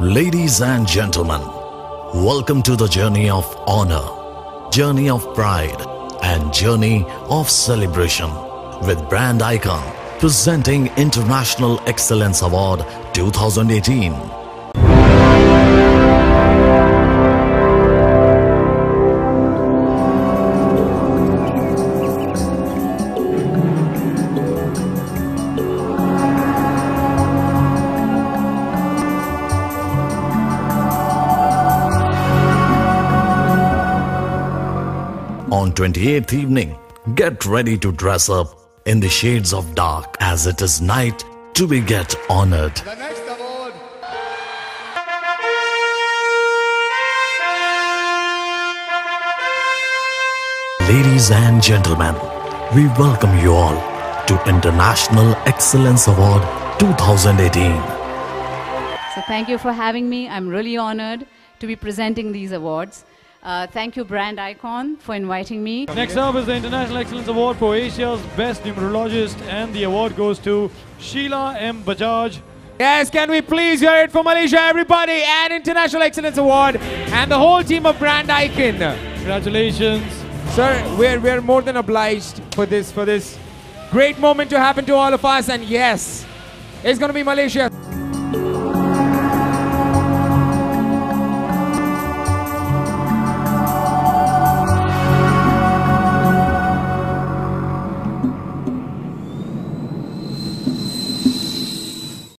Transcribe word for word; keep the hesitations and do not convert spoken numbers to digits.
Ladies and gentlemen, welcome to the journey of honor, journey of pride, and journey of celebration with brand icon presenting International Excellence Award twenty eighteen. On twenty-eighth evening, get ready to dress up in the shades of dark as it is night to be get honored. The next award. Ladies and gentlemen, we welcome you all to International Excellence Award twenty eighteen. So thank you for having me. I'm really honored to be presenting these awards. Uh, thank you, Brand Icon, for inviting me. Next up is the International Excellence Award for Asia's Best Numerologist, and the award goes to Sheela M. Bajaj. Yes, can we please hear it for Malaysia, everybody, and International Excellence Award, and the whole team of Brand Icon. Congratulations. Sir, we're, we're more than obliged for this, for this great moment to happen to all of us, and yes, it's going to be Malaysia.